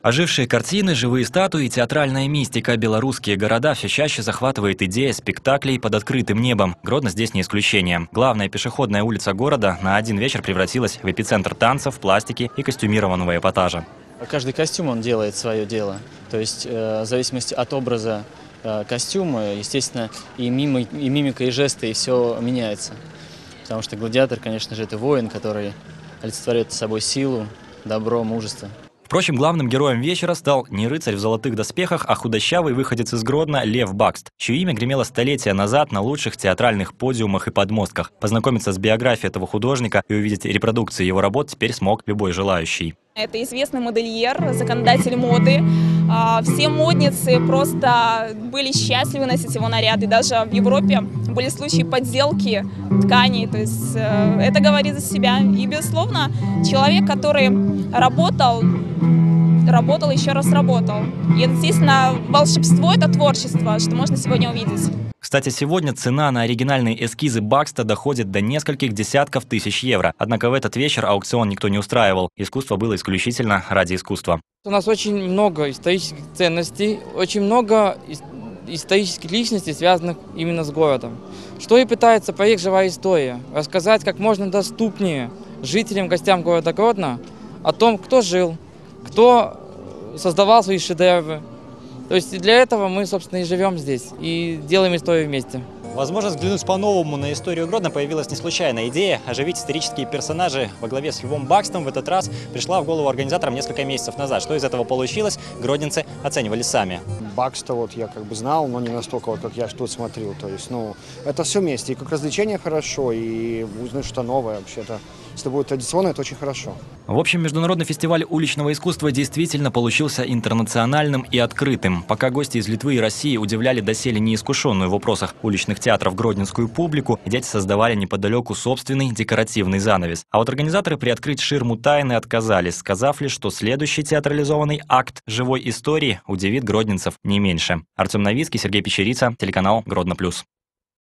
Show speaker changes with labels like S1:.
S1: Ожившие картины, живые статуи, театральная мистика, белорусские города все чаще захватывает идея спектаклей под открытым небом. Гродно здесь не исключение. Главная пешеходная улица города на один вечер превратилась в эпицентр танцев, пластики и костюмированного эпатажа.
S2: Каждый костюм, он делает свое дело. То есть в зависимости от образа костюма, естественно, и мимика, и жесты, и все меняется. Потому что гладиатор, конечно же, это воин, который олицетворяет собой силу, добро, мужество.
S1: Впрочем, главным героем вечера стал не рыцарь в золотых доспехах, а худощавый выходец из Гродно Лев Бакст, чье имя гремело столетия назад на лучших театральных подиумах и подмостках. Познакомиться с биографией этого художника и увидеть репродукции его работ теперь смог любой желающий.
S3: Это известный модельер, законодатель моды. Все модницы просто были счастливы носить его наряды. Даже в Европе были случаи подделки тканей. То есть это говорит за себя. И, безусловно, человек, который работал, еще раз работал. И это, естественно, волшебство, это творчество, что можно сегодня увидеть.
S1: Кстати, сегодня цена на оригинальные эскизы Бакста доходит до нескольких десятков тысяч евро. Однако в этот вечер аукцион никто не устраивал. Искусство было исключительно ради искусства.
S4: У нас очень много исторических ценностей, очень много исторических личностей, связанных именно с городом. Что и пытается проект «Живая история» – рассказать как можно доступнее жителям, гостям города Гродно о том, кто жил, кто создавал свои шедевры. То есть для этого мы, собственно, и живем здесь, и делаем историю вместе.
S5: Возможность взглянуть по-новому на историю Гродно появилась не случайно. Идея оживить исторические персонажи во главе с Львом Бакстом в этот раз пришла в голову организаторам несколько месяцев назад. Что из этого получилось, гродненцы оценивали сами.
S6: Бакста я знал, но не настолько, как я тут смотрел. То есть, это все вместе. И как развлечение хорошо, и узнать что-то новое вообще-то. Если будет традиционно, это очень хорошо.
S1: В общем, международный фестиваль уличного искусства действительно получился интернациональным и открытым. Пока гости из Литвы и России удивляли доселе неискушенную в вопросах уличных театров гродненскую публику, дети создавали неподалеку собственный декоративный занавес. А вот организаторы приоткрыть ширму тайны отказались, сказав лишь, что следующий театрализованный акт живой истории удивит гродненцев не меньше. Артем Новицкий, Сергей Печерица, телеканал Гродно+.